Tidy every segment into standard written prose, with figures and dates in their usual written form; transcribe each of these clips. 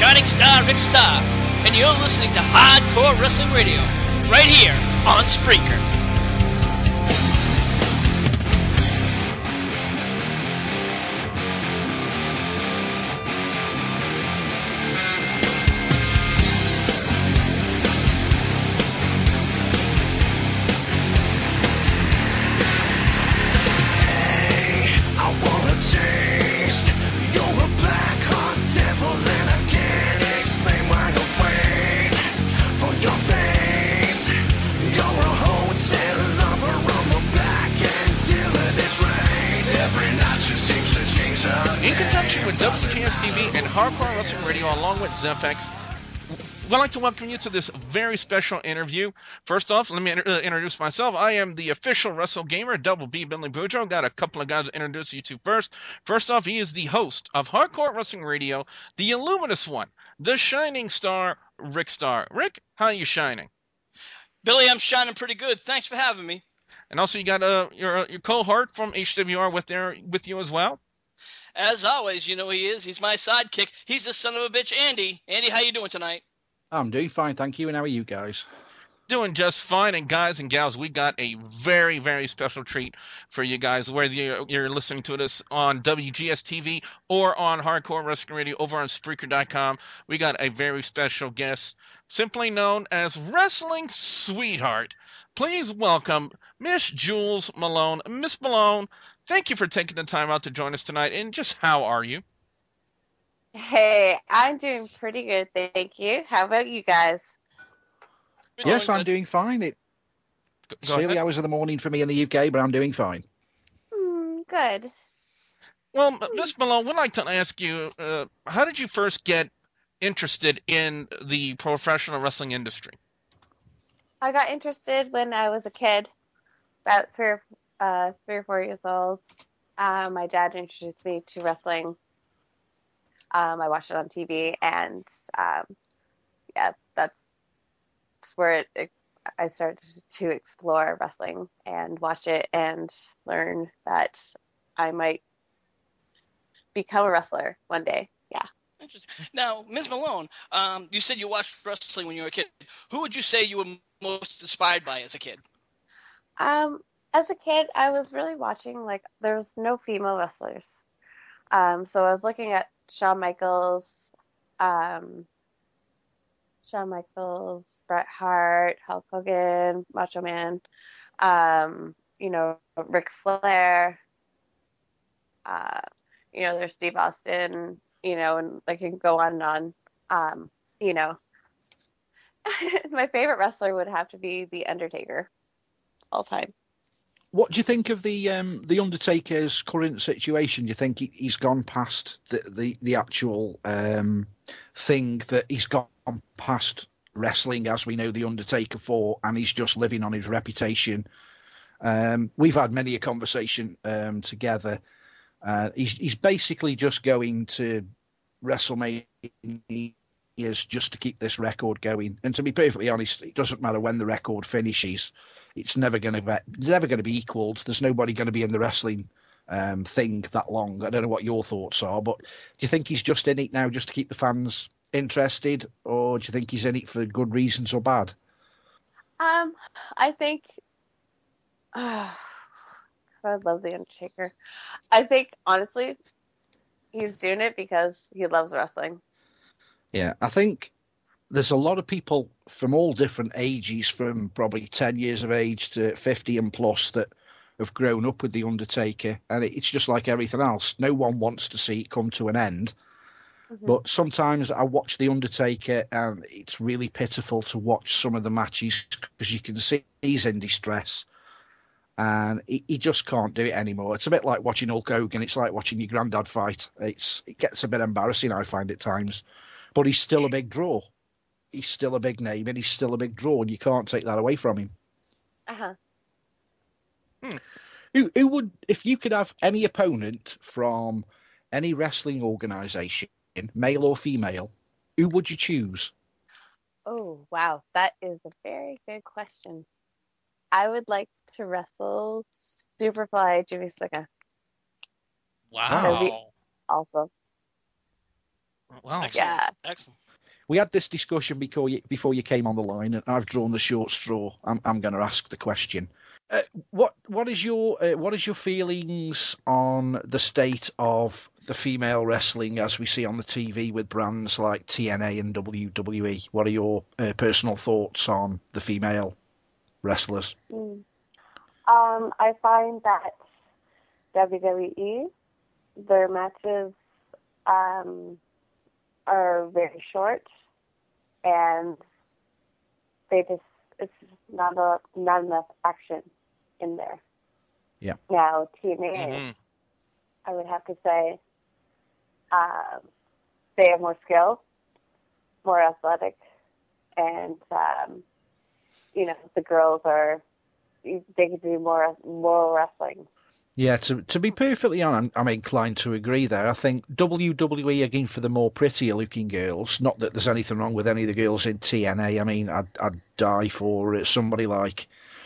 Shining Star Rick Starr, and you're listening to Hardcore Wrestling Radio, right here on Spreaker. WGS-TV and Hardcore Wrestling Radio, along with ZFX, we'd like to welcome you to this very special interview. First off, let me introduce myself. I am the official Wrestle Gamer, Double B Billy Boudreaux. Got a couple of guys to introduce you to first. First off, he is the host of Hardcore Wrestling Radio, the Illuminous one, the Shining Star, Rick Starr. Rick, how are you shining? Billy, I'm shining pretty good. Thanks for having me. And also, you got your cohort from HWR with you as well. As always, you know he is. He's my sidekick. He's the son of a bitch, Andy. Andy, how you doing tonight? I'm doing fine, thank you. And how are you guys? Doing just fine. And guys and gals, we got a very, very special treat for you guys, whether you're listening to this on WGS-TV or on Hardcore Wrestling Radio over on Spreaker.com. We got a very special guest, simply known as Wrestling Sweetheart. Please welcome Miss Jewells Malone. Miss Malone, thank you for taking the time out to join us tonight. And just how are you? Hey, I'm doing pretty good, thank you. How about you guys? Yes, I'm doing fine. It's early hours of the morning for me in the UK, but I'm doing fine. Good. Well, Miss Malone, we'd like to ask you, how did you first get interested in the professional wrestling industry? I got interested when I was a kid, about three or 4 years old. My dad introduced me to wrestling. I watched it on TV, and that's where I started to explore wrestling and watch it and learn that I might become a wrestler one day. Yeah. Interesting. Now, Ms. Malone, you said you watched wrestling when you were a kid. Who would you say you were most inspired by as a kid? As a kid, I was really watching, there was no female wrestlers. So I was looking at Shawn Michaels, Bret Hart, Hulk Hogan, Macho Man, Ric Flair, there's Steve Austin, and I can go on and on. My favorite wrestler would have to be The Undertaker all time. What do you think of the Undertaker's current situation? Do you think he's gone past the actual thing, that he's gone past wrestling as we know the Undertaker for, and he's just living on his reputation? We've had many a conversation together. He's basically just going to WrestleMania just to keep this record going. And to be perfectly honest, it doesn't matter when the record finishes. It's never going to be equaled. There's nobody going to be in the wrestling thing that long. I don't know what your thoughts are, but do you think he's just in it now just to keep the fans interested, or do you think he's in it for good reasons or bad? I think, I love The Undertaker. I think, honestly, he's doing it because he loves wrestling. Yeah, I think there's a lot of people from all different ages, from probably 10 years of age to 50 and plus, that have grown up with The Undertaker. And it's just like everything else. No one wants to see it come to an end. Mm-hmm. But sometimes I watch The Undertaker and it's really pitiful to watch some of the matches, because you can see he's in distress. And he just can't do it anymore. It's a bit like watching Hulk Hogan. It's like watching your granddad fight. It gets a bit embarrassing, I find, at times. But he's still a big draw. He's still a big name, and he's still a big draw, and you can't take that away from him. Uh-huh. Who would, if you could have any opponent from any wrestling organisation, male or female, who would you choose? Oh, wow. That is a very good question. I would like to wrestle Superfly Jimmy Snuka. Wow. Awesome. Wow. Excellent. Yeah. Excellent. We had this discussion before you came on the line, and I've drawn the short straw. I'm going to ask the question. What is your feelings on the state of the female wrestling as we see on the TV with brands like TNA and WWE? What are your personal thoughts on the female wrestlers? I find that WWE, their matches are very short, and it's not enough action in there. Yeah. Now TNA, Mm-hmm. I would have to say, they have more skill, more athletic, and the girls they can do more wrestling. Yeah, to be perfectly honest, I'm inclined to agree there. I think WWE are going for the more prettier looking girls. Not that there's anything wrong with any of the girls in TNA. I mean, I'd die for somebody like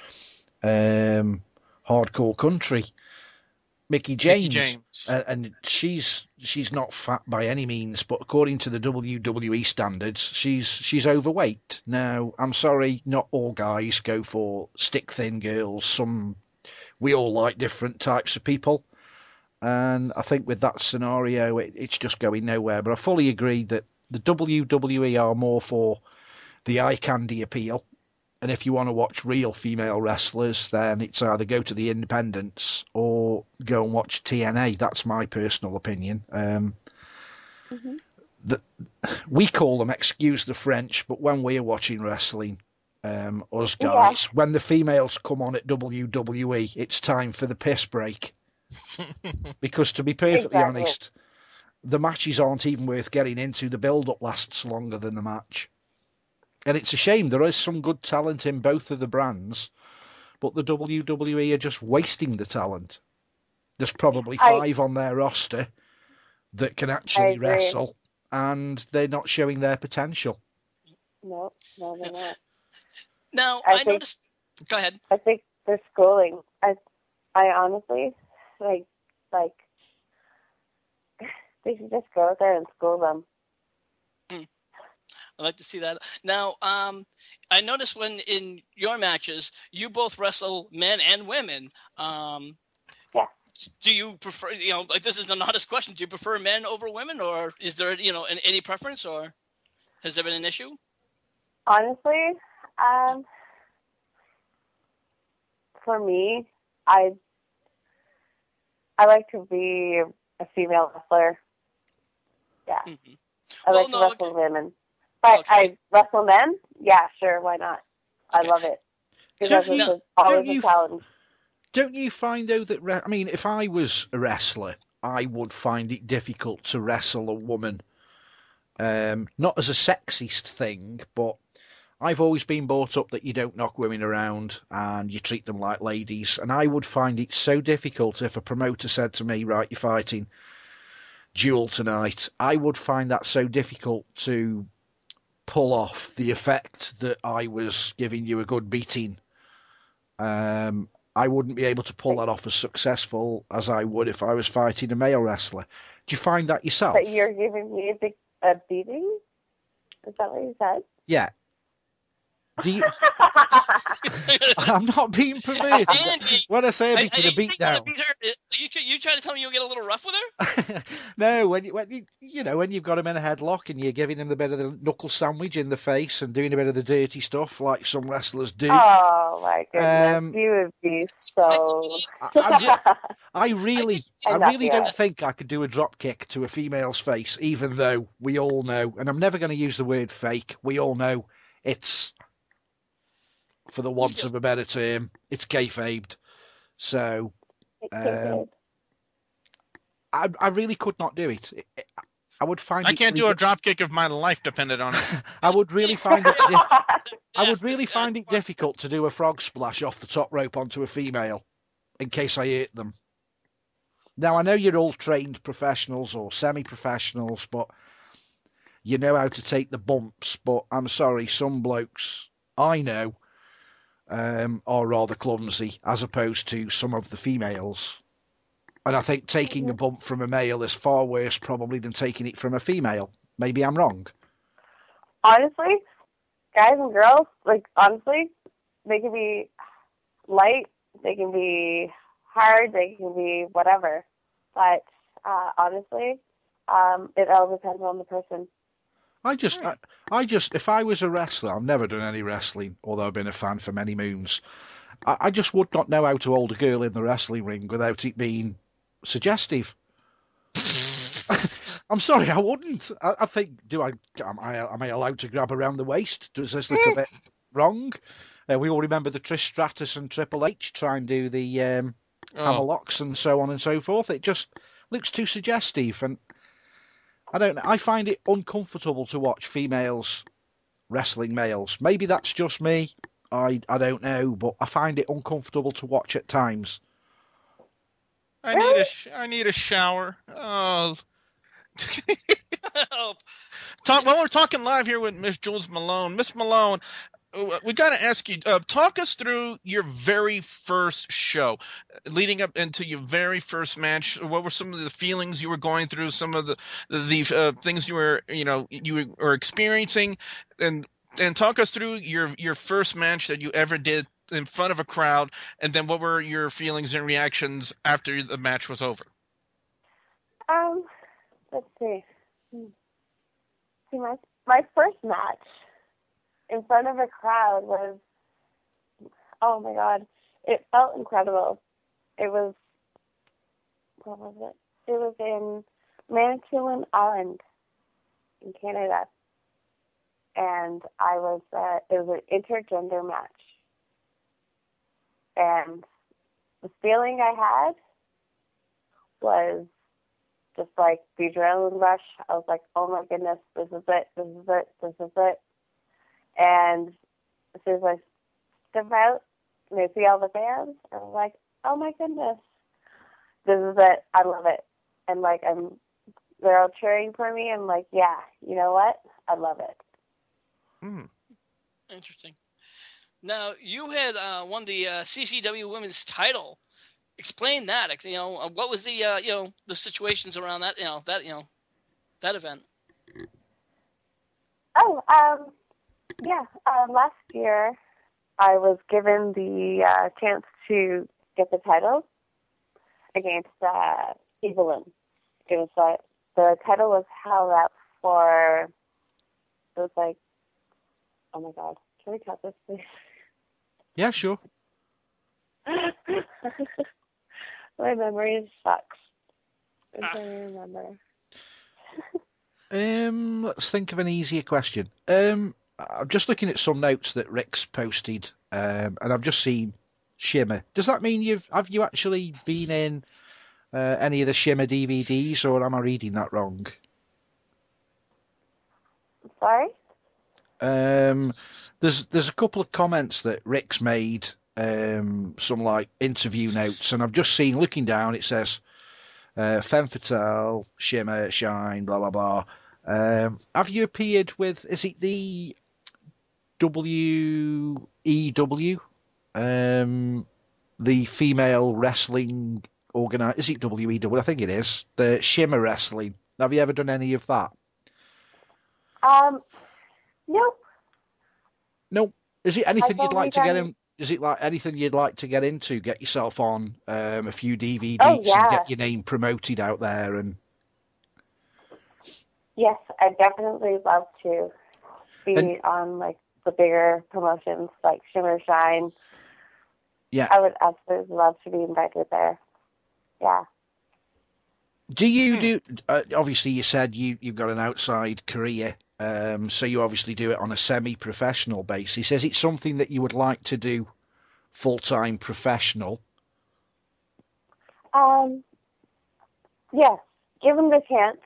Hardcore Country, Mickey James. And she's not fat by any means, but according to the WWE standards, she's overweight. Now, I'm sorry, not all guys go for stick thin girls. We all like different types of people, and I think with that scenario, it's just going nowhere. But I fully agree that the WWE are more for the eye candy appeal, and if you want to watch real female wrestlers, then it's either go to the independents or go and watch TNA. That's my personal opinion. We call them, excuse the French, but when we're watching wrestling, us guys, when the females come on at WWE, it's time for the piss break. Because to be perfectly honest, the matches aren't even worth getting into. The build-up lasts longer than the match. And it's a shame. There is some good talent in both of the brands, but the WWE are just wasting the talent. There's probably 5 on their roster that can actually wrestle, and they're not showing their potential. No, they're not. Now, I noticed... Go ahead. I think they're schooling. I honestly, like, they should just go out there and school them. I'd like to see that. Now, I noticed when in your matches, you both wrestle men and women. Yeah. Do you prefer, like this is an honest question, do you prefer men over women, or is there, any preference, or has there been an issue? Honestly, for me, I like to be a female wrestler. Yeah. Mm-hmm. I like to wrestle women. But I wrestle men? Yeah, sure, why not? Okay. I love it. Because it's always a challenge. Don't you find, though, that... I mean, if I was a wrestler, I would find it difficult to wrestle a woman. Not as a sexist thing, but I've always been brought up that you don't knock women around and you treat them like ladies. And I would find it so difficult if a promoter said to me, right, you're fighting Jewel tonight. I would find that so difficult to pull off the effect that I was giving you a good beating. I wouldn't be able to pull that off as successful as I would if I was fighting a male wrestler. Do you find that yourself? But you're giving me a beating? Is that what you said? Yeah. Do you... I'm not being perverted. When I say a beat down. You trying to tell me you'll get a little rough with her? No, when you've got him in a headlock and you're giving him the bit of the knuckle sandwich in the face and doing a bit of the dirty stuff like some wrestlers do. Oh my goodness, you would be so. I really don't think I could do a drop kick to a female's face, even though we all know, and I'm never going to use the word fake. We all know it's, for the want of a better term, it's kayfabed. So, I really could not do it. I would find I can't do a drop kick if my life depended on it. I would really find it. I would really find it difficult to do a frog splash off the top rope onto a female, in case I hurt them. Now I know you're all trained professionals or semi-professionals, but you know how to take the bumps. But I'm sorry, some blokes I know are rather clumsy, as opposed to some of the females. And I think taking a bump from a male is far worse probably than taking it from a female. Maybe I'm wrong. Honestly, guys and girls, like, honestly, they can be light, they can be hard, they can be whatever. But honestly, it all depends on the person. I just, if I was a wrestler, I've never done any wrestling, although I've been a fan for many moons. I just would not know how to hold a girl in the wrestling ring without it being suggestive. I'm sorry, I wouldn't. I think, am I allowed to grab around the waist? Does this look a bit wrong? We all remember the Trish Stratus and Triple H try and do the hammer locks and so on and so forth. It just looks too suggestive, and I don't know. I find it uncomfortable to watch females wrestling males. Maybe that's just me. I don't know, but I find it uncomfortable to watch at times. I need a shower. Oh. Well, we're talking live here with Miss Jewells Malone. Miss Malone, we got to ask you, talk us through your very first show, leading up into your very first match. What were some of the feelings you were going through? Some of the things you were experiencing, and talk us through your first match that you ever did in front of a crowd, and then what were your feelings and reactions after the match was over? Let's see. See, my first match in front of a crowd was, oh my God, it felt incredible. It was, what was it? It was in Manitoulin Island in Canada. And it was an intergender match. And the feeling I had was just like the adrenaline rush. I was like, oh my goodness, this is it, this is it, this is it. And as soon as I step out and I see all the fans, I was like, oh my goodness, this is it, I love it. And like, they're all cheering for me, and like, yeah, you know what, I love it. Interesting. Now, you had won the CCW Women's title. Explain that. What was the the situations around that that event? Oh, yeah. Last year, I was given the chance to get the title against Evelyn. It was the title was held up for. It was like, oh my God, can we cut this, please? Yeah, sure. My memory sucks. I'm trying to remember. Let's think of an easier question. I'm just looking at some notes that Rick's posted, and I've just seen Shimmer. Does that mean have you actually been in any of the Shimmer DVDs, or am I reading that wrong? Sorry? There's a couple of comments that Rick's made, some like interview notes, and I've just seen, looking down, it says Femme Fatale, Shimmer, Shine, blah blah blah. Have you appeared with? Is it the WEW? The female wrestling organizer? Is it WEW? I think it is. The Shimmer Wrestling. Have you ever done any of that? Nope. No. Is it anything you'd like to get in? Is it like anything you'd like to get into? Get yourself on a few DVDs and get your name promoted out there? And yes, I definitely love to be on like the bigger promotions like Shimmer, Shine. Yeah, I would absolutely love to be invited there. Yeah. Do you do? Obviously, you said you've got an outside career. So you obviously do it on a semi-professional basis. Is it something that you would like to do full-time professional? Yes, given the chance,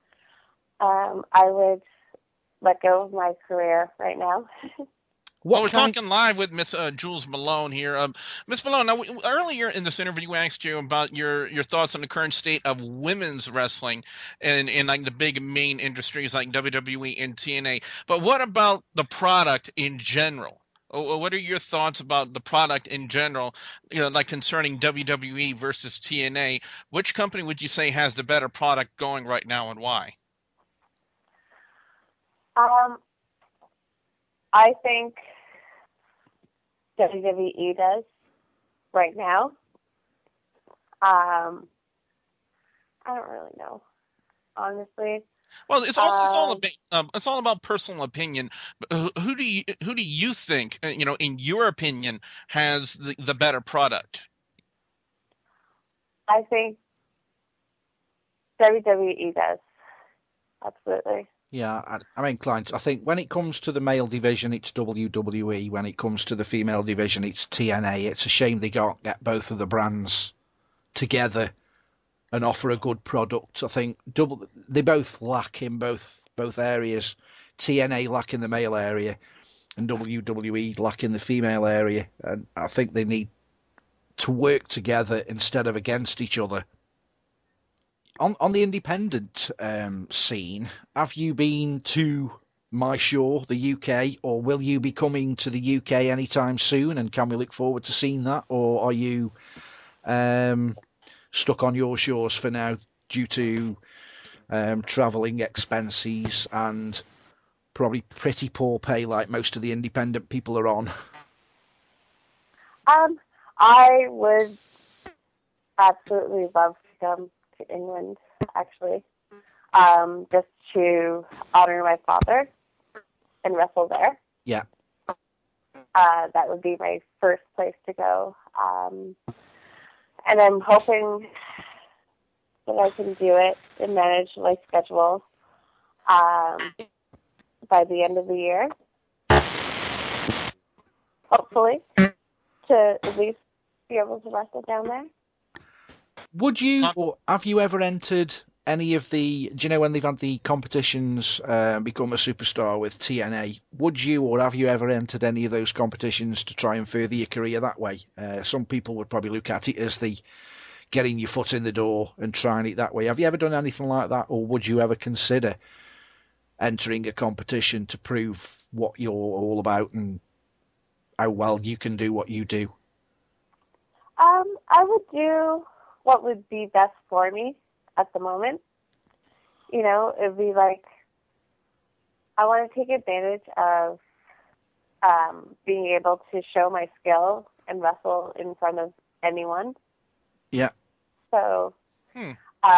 I would let go of my career right now. We're talking live with Miss Jewells Malone here. Miss Malone, now earlier in this interview, we asked you about your thoughts on the current state of women's wrestling and in like the big main industries like WWE and TNA. But what about the product in general? What are your thoughts about the product in general? Like concerning WWE versus TNA. Which company would you say has the better product going right now, and why? I think WWE does right now. I don't really know, honestly. Well, it's all about personal opinion. But who do you think, in your opinion, has the better product? I think WWE does. Absolutely. Yeah, I'm inclined. I think when it comes to the male division, it's WWE. When it comes to the female division, it's TNA. It's a shame they can't get both of the brands together and offer a good product. I think they both lack in both areas. TNA lack in the male area, and WWE lack in the female area. And I think they need to work together instead of against each other. On the independent scene, have you been to Mysore, the UK, or will you be coming to the UK anytime soon? And can we look forward to seeing that, or are you stuck on your shores for now due to travelling expenses and probably pretty poor pay like most of the independent people are on? I would absolutely love to come to England, actually, just to honor my father and wrestle there. Yeah. That would be my first place to go. And I'm hoping that I can do it and manage my schedule by the end of the year. Hopefully, to at least be able to wrestle down there. Would you, or have you ever entered any of the, do you know when they've had the competitions become a superstar with TNA, would you or have you ever entered any of those competitions to try and further your career that way? Some people would probably look at it as the getting your foot in the door and trying it that way. Have you ever done anything like that, or would you ever consider entering a competition to prove what you're all about and how well you can do what you do? I would do what would be best for me at the moment. You know, it'd be like, I want to take advantage of being able to show my skill and wrestle in front of anyone. Yeah. So, be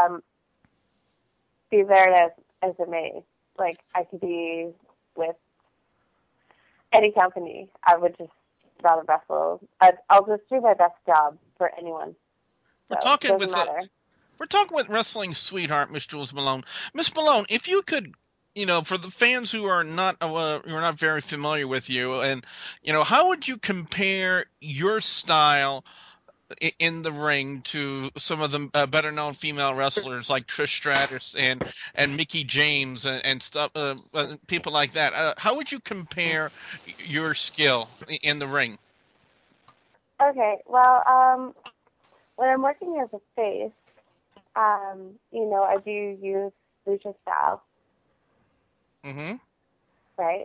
there as it may. Like, I could be with any company. I would just rather wrestle. I'll just do my best job for anyone. We're talking with wrestling sweetheart, Miss Jewells Malone. Miss Malone, if you could, for the fans who are not very familiar with you, and how would you compare your style in the ring to some of the better known female wrestlers like Trish Stratus and Mickie James and stuff, people like that? How would you compare your skill in the ring? Okay, well, when I'm working as a face, I do use lucha style. Mm-hmm. Right?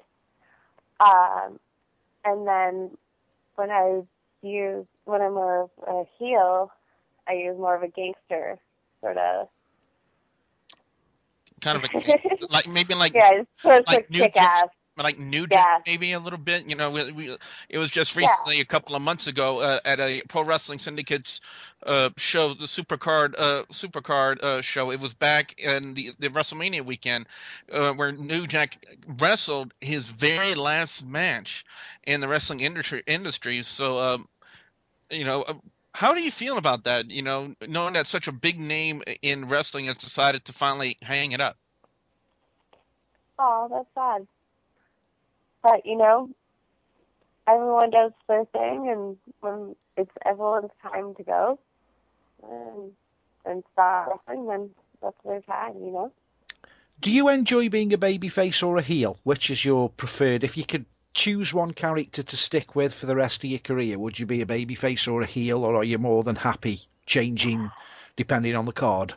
And then when I'm more of a heel, I use more of a gangster sort of. Kind of like yeah, it's like kick ass. Like New Jack, maybe a little bit. It was just recently, a couple of months ago, at a Pro Wrestling Syndicate's show, the Supercard show. It was back in the WrestleMania weekend, where New Jack wrestled his very last match in the wrestling industry. So, how do you feel about that? Knowing that such a big name in wrestling has decided to finally hang it up. Oh, that's sad. But, everyone does their thing, and when it's everyone's time to go and start wrestling, then that's their time, Do you enjoy being a babyface or a heel? Which is your preferred? If you could choose one character to stick with for the rest of your career, would you be a babyface or a heel, or are you more than happy changing depending on the card?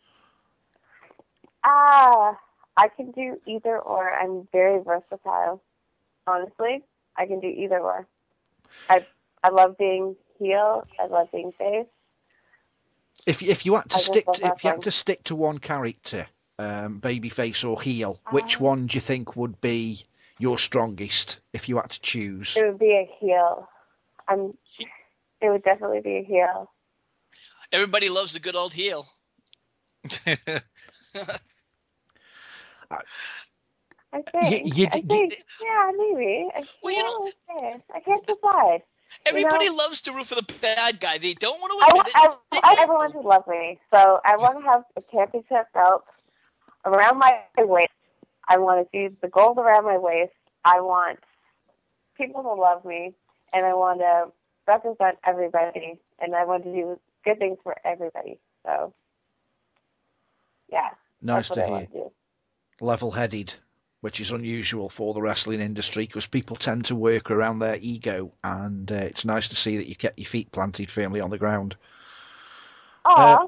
I can do either or. I'm very versatile. Honestly, I can do either or. I love being heel. I love being face. If you had to stick to one character, babyface or heel, which one do you think would be your strongest if you had to choose? It would be a heel. It would definitely be a heel. Everybody loves the good old heel. I think, yeah, maybe. Well, Okay. I can't decide. Everybody loves to root for the bad guy. They don't want to admit it. I want everyone to love me. So I want to have a championship belt around my waist. I want to see the gold around my waist. I want people to love me, and I want to represent everybody, and I want to do good things for everybody. So, yeah. Nice that's what to I hear. want to do. Level-headed, which is unusual for the wrestling industry because people tend to work around their ego, and it's nice to see that you kept your feet planted firmly on the ground. Aww.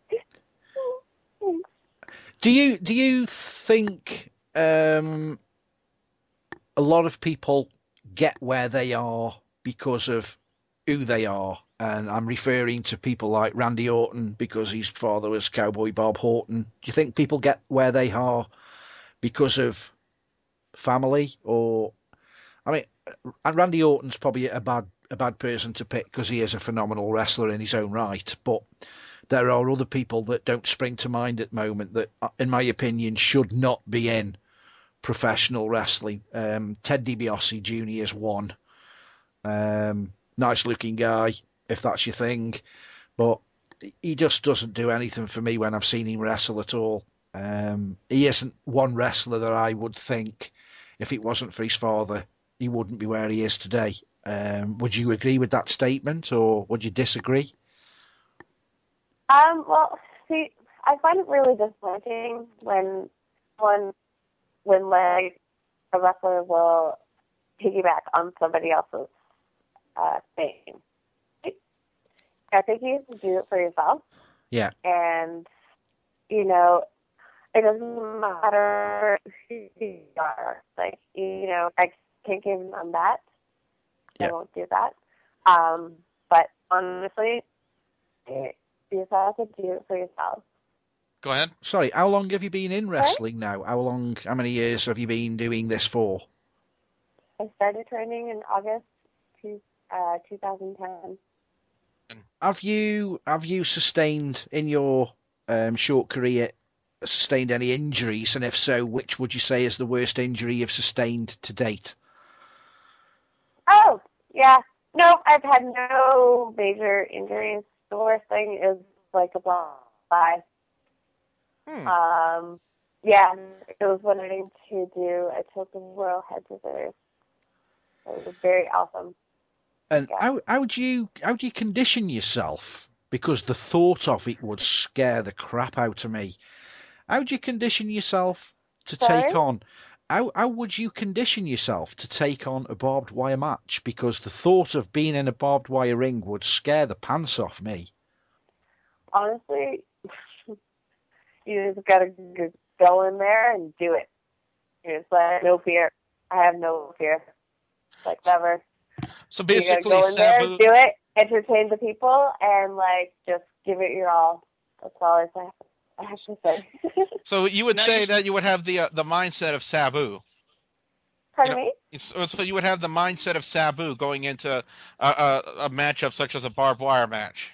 Do you think a lot of people get where they are because of who they are? And I'm referring to people like Randy Orton because his father was Cowboy Bob Orton. Do you think people get where they are because of family? Or, I mean, and Randy Orton's probably a bad person to pick because he is a phenomenal wrestler in his own right, but there are other people that don't spring to mind at the moment that, in my opinion, should not be in professional wrestling. Ted DiBiase Jr. is one. Nice looking guy, if that's your thing, but he just doesn't do anything for me when I've seen him wrestle at all. He isn't one wrestler that I would think, if it wasn't for his father, he wouldn't be where he is today. Would you agree with that statement, or would you disagree? Well, see, I find it really disappointing when like a wrestler will piggyback on somebody else's fame. I think you have to do it for yourself. Yeah. And, it doesn't matter who you are. Like, I can't give them that. Yeah. I won't do that. But honestly, you just have to do it for yourself. Go ahead. Sorry, how long have you been in wrestling now? How many years have you been doing this for? I started training in August 2010. Have you sustained in your short career any injuries, and if so, which would you say is the worst injury you've sustained to date? Oh, yeah. No, I've had no major injuries. The worst thing is like a black eye. Yeah, it was one thing to do. I took the Royal Head Scissors. It was very awesome. And how do you condition yourself? Because the thought of it would scare the crap out of me. How do you condition yourself to take on? How would you condition yourself to take on a barbed wire match? Because the thought of being in a barbed wire ring would scare the pants off me. Honestly, you just gotta go in there and do it. You just like, no fear. I have no fear. Like, never. So basically, you gotta go in there, do it, entertain the people, and like just give it your all. That's all I have to say. So you would say that you would have the mindset of Sabu. Pardon me? So you would have the mindset of Sabu going into a matchup such as a barbed wire match.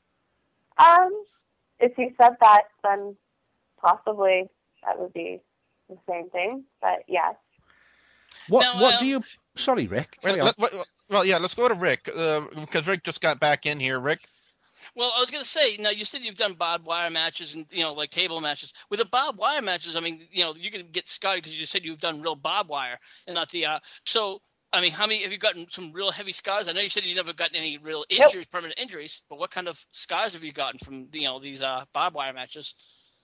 If you said that, then possibly that would be the same thing. But yes. What do you? Sorry, Rick. Let's go to Rick because Rick just got back in here. Rick. Well, I was going to say, now you said you've done barbed wire matches and, like table matches. With the barbed wire matches, I mean, you can get scarred because you said you've done real barbed wire and not the, so, I mean, how many, have you gotten some real heavy scars? I know you said you've never gotten any real injuries, permanent injuries, but what kind of scars have you gotten from, these barbed wire matches?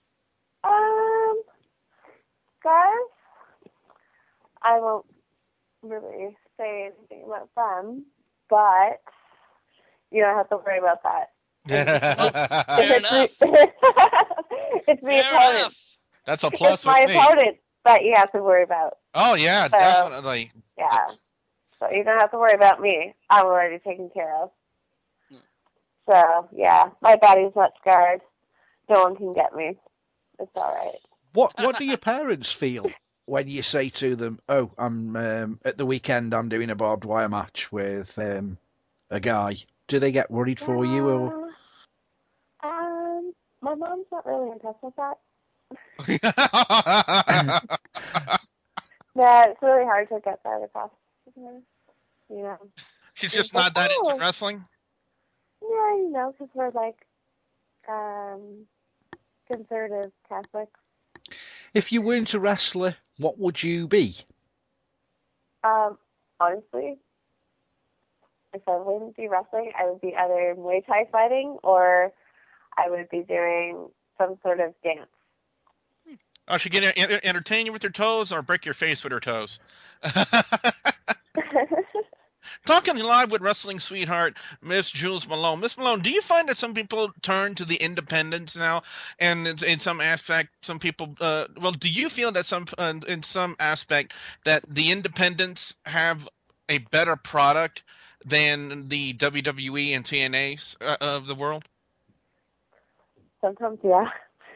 Scars? I won't really say anything about them, but you don't have to worry about that. Fair enough. It's the opponent. That's a plus. It's my opponent that you have to worry about. Oh yeah, so, definitely. Yeah. So you don't have to worry about me. I'm already taken care of. So yeah, my body's not scarred. No one can get me. It's all right. What do your parents feel when you say to them, "Oh, I'm at the weekend. I'm doing a barbed wire match with a guy"? Do they get worried for you, or? My mom's not really impressed with that. Yeah, it's really hard to get that across. You know. She's She's just like, not that into "Oh." wrestling. Yeah, because we're like conservative Catholics. If you weren't a wrestler, what would you be? Honestly, if I wouldn't be wrestling, I would be either Muay Thai fighting or I would be doing some sort of dance. Oh, she can entertain you with her toes or break your face with her toes. Talking live with wrestling sweetheart, Miss Jewells Malone. Miss Malone, do you find that some people turn to the independents now, and in some aspect, some people, do you feel that in some aspect, that the independents have a better product than the WWE and TNAs of the world? Sometimes, yeah.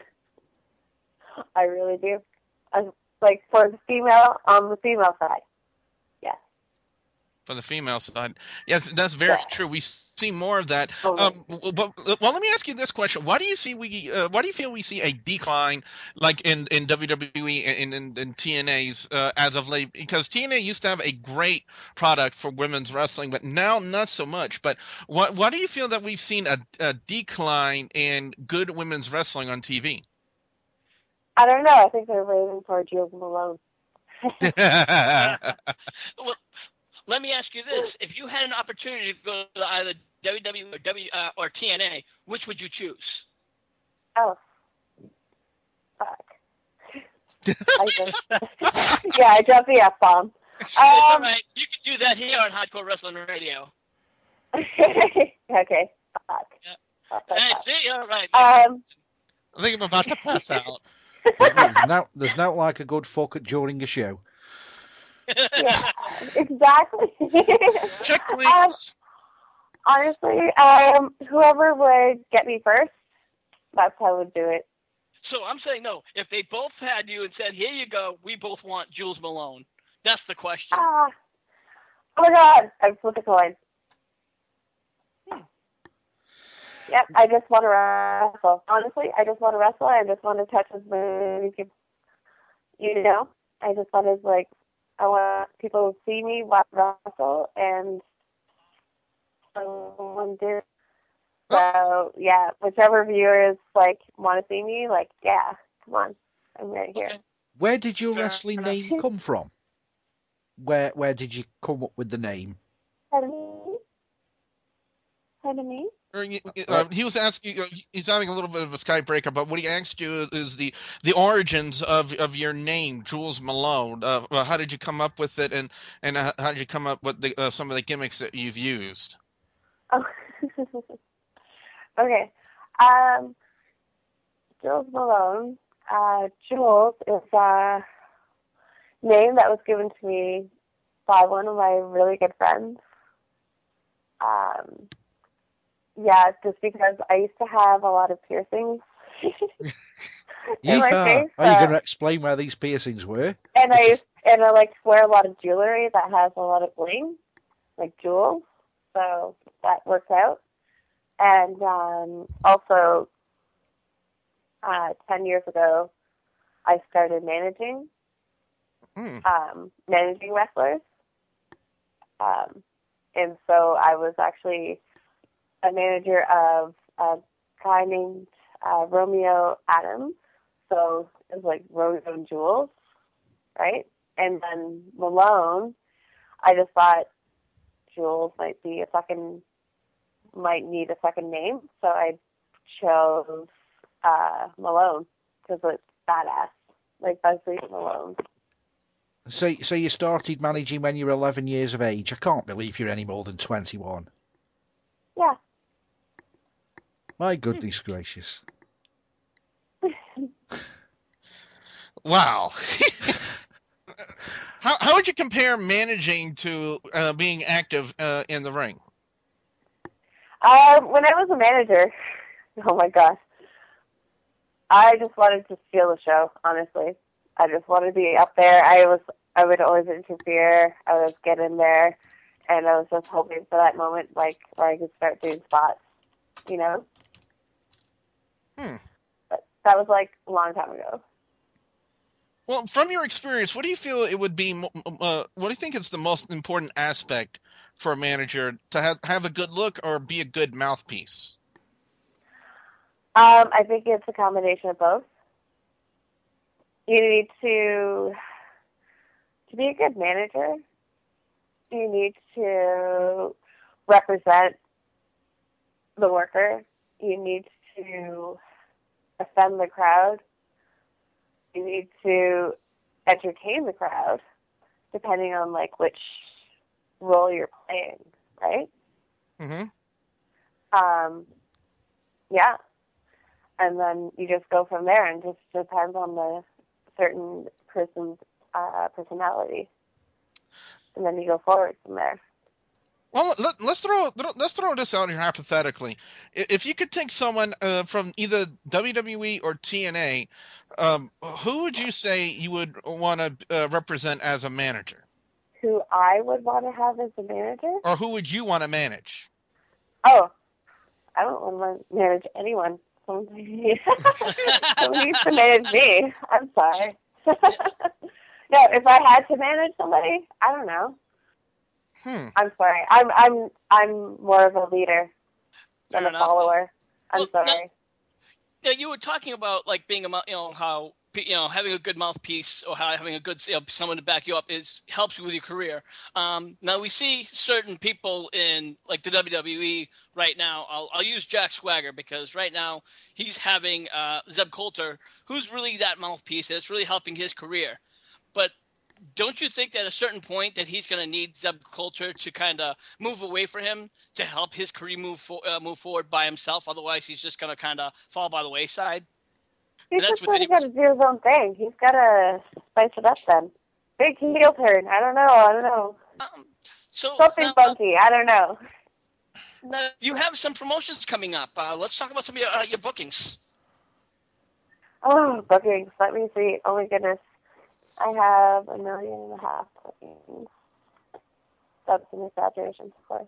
I really do. Like for the female, on the female side. Yes. For the female side, yes, that's very true. We see more of that. Well, let me ask you this question: why do you feel we see a decline, like in WWE and in TNA's as of late? Because TNA used to have a great product for women's wrestling, but now not so much. But why do you feel that we've seen a decline in good women's wrestling on TV? I don't know. I think they're waiting for Jewells Malone. Well, let me ask you this: if you had an opportunity to go to either WWE or TNA, which would you choose? Oh, fuck. I dropped the F-bomb. It's all right. You can do that here on Hardcore Wrestling Radio. Okay. Fuck. Yeah. Hey, see, all right. I think I'm about to pass out. There's not like a good fuck during a show. Yeah, exactly. Check, please. Honestly, whoever would get me first, that's how I would do it. So I'm saying no. If they both had you and said, "Here you go," we both want Jewells Malone. That's the question. Oh my God! I flipped a coin. Yep, I just want to wrestle. Honestly, I just want to wrestle. I just want to touch as many people. I just want to I want people to see me wrestle and someone do. So yeah, whichever viewers want to see me, yeah, come on, I'm right here. Okay. Where did your wrestling name come from? Where did you come up with the name? Pardon me? He was asking. He's having a little bit of a Skype breakup, but what he asked you is the origins of your name, Jewells Malone. How did you come up with it, and how did you come up with some of the gimmicks that you've used? Oh, okay. Jewells Malone. Jewells is a name that was given to me by one of my really good friends. Yeah, just because I used to have a lot of piercings in my face. Are you going to explain where these piercings were? And I like to wear a lot of jewelry that has a lot of bling, like jewels. So that works out. And also, 10 years ago, I started managing wrestlers. And so I was actually a manager of a guy named Romeo Adams. So it was like Romeo and Jewells, right? And then Malone, I just thought Jewells might need a second name. So I chose Malone because it's badass, like Leslie Malone. So you started managing when you were 11 years of age. I can't believe you're any more than 21. Yeah. My goodness gracious. Wow. How would you compare managing to being active in the ring? When I was a manager, oh my gosh. I just wanted to steal the show, honestly. I just wanted to be up there. I would always interfere. I would get in there, and I was just hoping for that moment, like, where I could start doing spots, you know? But that was, like, a long time ago. Well, from your experience, what do you feel it would be? What do you think is the most important aspect for a manager to have a good look or be a good mouthpiece? I think it's a combination of both. You need to be a good manager. You need to represent the worker. You need to offend the crowd. You need to entertain the crowd, depending on like which role you're playing, right? Mm-hmm. Yeah. And then you just go from there, and just depends on the certain person's personality, and then you go forward from there. Well, let's throw this out here hypothetically. If you could take someone from either WWE or TNA, who would you say you would want to represent as a manager? Who I would want to have as a manager? Or who would you want to manage? Oh, I don't want to manage anyone. Someone needs to manage me. I'm sorry. No, if I had to manage somebody, I don't know. I'm sorry. I'm more of a leader than a follower. I'm sorry. Yeah, you were talking about like being how having a good mouthpiece or how having a good someone to back you up helps you with your career. Now we see certain people in like the WWE right now. I'll use Jack Swagger because right now he's having Zeb Coulter, who's really that mouthpiece that's really helping his career. But don't you think that at a certain point that he's going to need Zeb Coulter to kind of move away from him to help his career move forward by himself? Otherwise, he's just going to kind of fall by the wayside. He's just got to do his own thing. He's got to spice it up then. Big heel turn. I don't know. Something funky. I don't know. Now, you have some promotions coming up. Let's talk about some of your bookings. Oh, bookings. Let me see. Oh, my goodness. I have 1.5 million bookings. That's an exaggeration, of course.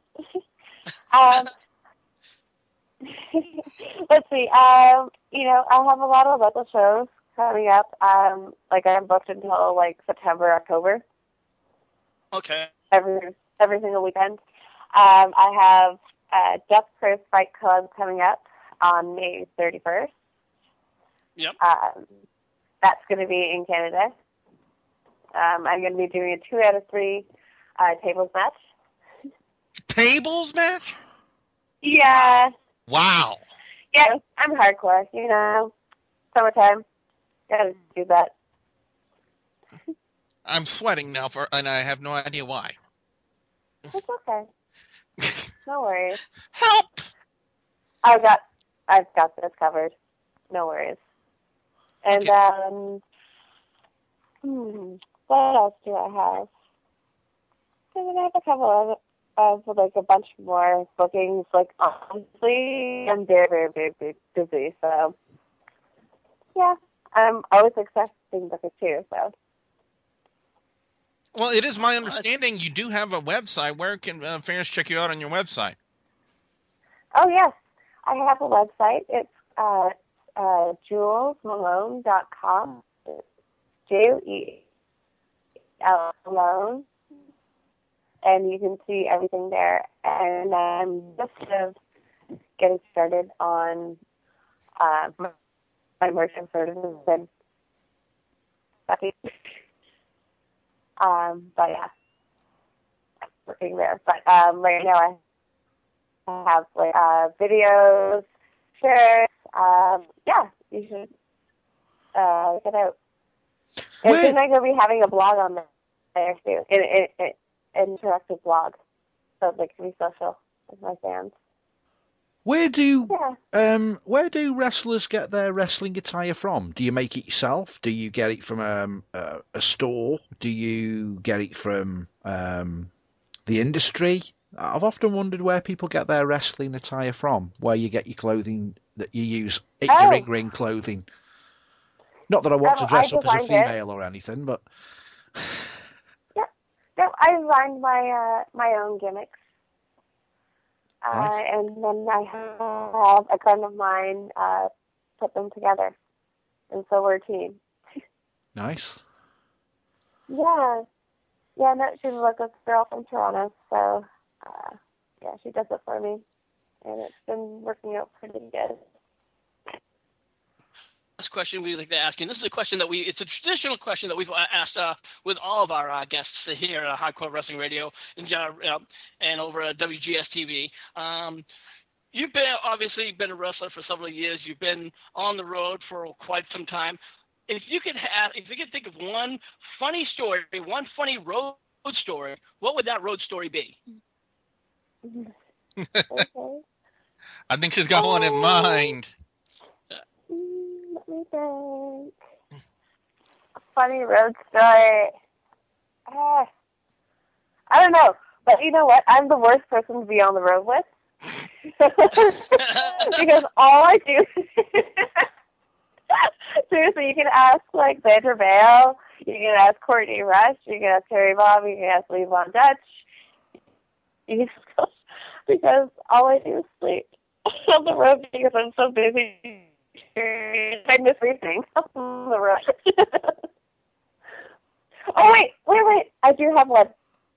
Let's see. I have a lot of local shows coming up. I'm booked until like September, October. Okay. Every single weekend. I have Death Proof Fight Club coming up on May 31st. Yep. That's going to be in Canada. I'm going to be doing a 2 out of 3 tables match. Tables match? Yeah. Wow. Yeah, I'm hardcore, Summertime. Gotta do that. I'm sweating now, and I have no idea why. It's okay. No worries. Help! I've got this covered. No worries. And okay. What else do I have? I have a couple of like a bunch more bookings. Like honestly, I'm very, very, very, very busy. So yeah, I'm always expecting bookings too. So. Well, it is my understanding you do have a website. Where can fans check you out on your website? Oh yes, I have a website. It's jewellsmalone.com. Malone, and you can see everything there. And I'm just getting started on my merchant services and stuff. But yeah, working there. But right now I have like videos, shirts. Yeah, you should check it out. And soon I'm going to be having a blog on there too, an interactive blog, so it can be social with my fans. Where do wrestlers get their wrestling attire from? Do you make it yourself? Do you get it from a store? Do you get it from the industry? I've often wondered where people get their wrestling attire from, where you get your clothing that you use, your in-ring clothing. Not that I want to dress I up as a designed it. female or anything, but Yeah. No, I designed my own gimmicks. Nice. And then I have a friend of mine put them together. And so we're a team. nice. Yeah. Yeah, no, she's a local girl from Toronto, so yeah, she does it for me. And it's been working out pretty good. Last question we like to ask you. And this is a question that it's a traditional question that we've asked with all of our guests here at Hardcore Wrestling Radio and over at WGS-TV. You've obviously been a wrestler for several years. You've been on the road for quite some time. If you could think of one funny story, one funny road story, what would that road story be? Okay. I think she's got one in mind. Let me think. A funny road story. I don't know. But you know what? I'm the worst person to be on the road with. Because all I do... Seriously, you can ask, like, Sandra Bale, you can ask Courtney Rush, you can ask Terry Bob, you can ask Lee Von Dutch. Because all I do is sleep on the road because I'm so busy. I miss everything on the road. Oh, wait. I do have one.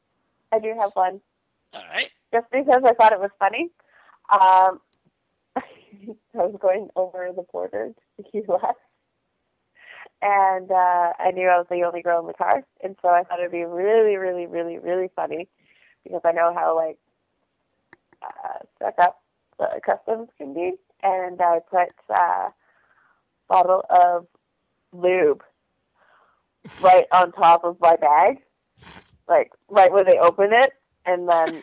All right. Just because I thought it was funny. I was going over the border to the U.S. And I knew I was the only girl in the car. And so I thought it would be really, really, really, really funny because I know how, like, stuck up the customs can be. And I put a bottle of lube right on top of my bag, like right when they open it. And then...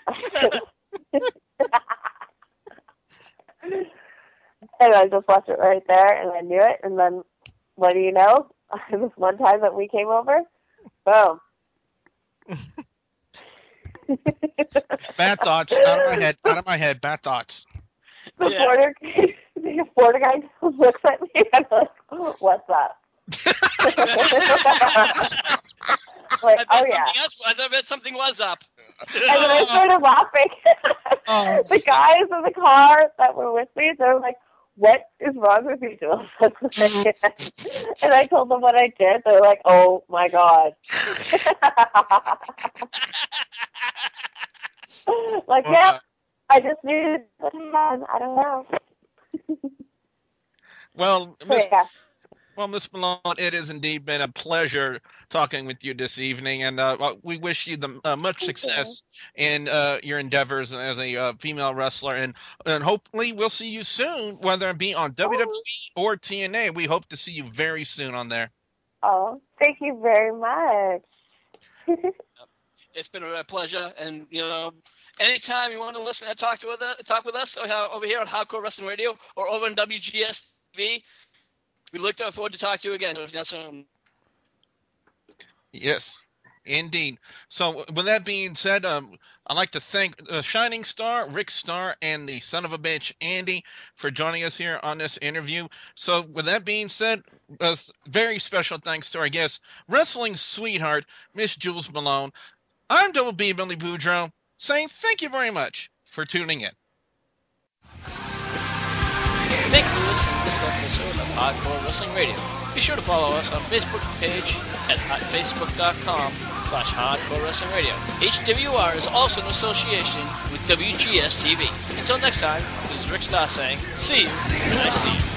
And I just left it right there, and I knew it. And then, what do you know? This one time that we came over, boom. Bad thoughts. Out of my head. Bad thoughts. The border guy looks at me and I'm like, oh, what's up? Like, oh yeah. I bet something was up. And then I started laughing. The guys in the car that were with me, they were like, what is wrong with you, Jewells? And I told them what I did. They're like, oh my God. Like, yeah, I just needed to I don't know. Well, Miss Malone, it has indeed been a pleasure talking with you this evening, and we wish you much success in your endeavors as a female wrestler, and hopefully we'll see you soon, whether it be on WWE or TNA. We hope to see you very soon on there. Oh, thank you very much. It's been a pleasure, and anytime you want to listen and talk with us over here on Hardcore Wrestling Radio or over on WGS-TV, we look forward to talk to you again. Yes, indeed. So with that being said, I'd like to thank Shining Star, Rick Starr, and the son of a bitch, Andy, for joining us here on this interview. So with that being said, very special thanks to our guest, wrestling sweetheart, Miss Jewells Malone. I'm Double B Billy Boudreaux, saying thank you very much for tuning in. Thank you for listening to this episode of Hardcore Wrestling Radio. Be sure to follow us on Facebook page at facebook.com/Hardcore Wrestling Radio. HWR is also in association with WGS-TV. Until next time, this is Rick Starr saying, see you when I see you.